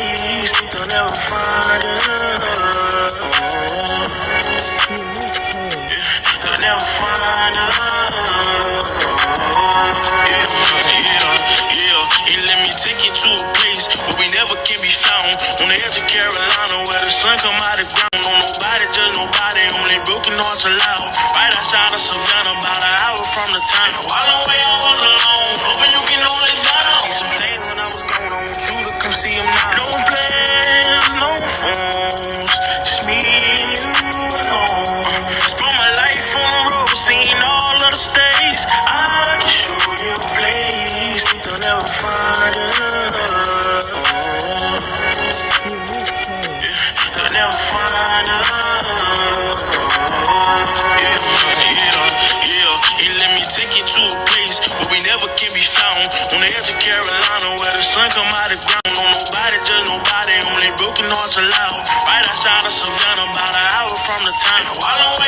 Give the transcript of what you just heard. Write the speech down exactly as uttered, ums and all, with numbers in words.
place, they'll never find us. They'll never find us. Yeah, yeah, yeah. And let me take you to a place where we never can be found. On the edge of Carolina, where the sun come out of ground. No nobody, just nobody, only broken hearts allowed. Right outside of Savannah, about an hour from the town. While I'm way I was alone, hoping you can hold it down. See some things when I was gone, I want you to come see them now. No plans, no phones, just me and you alone. Spent my life on the road, seen all of the states. I can show you a place, they'll never find us. They'll never find us. Yeah, yeah, yeah. And let me take you to a place where we never can be found. On the edge of Carolina, where the sun come out of ground. No nobody, just nobody, only broken hearts allowed. Right outside of Savannah, about an hour from the town. While I'm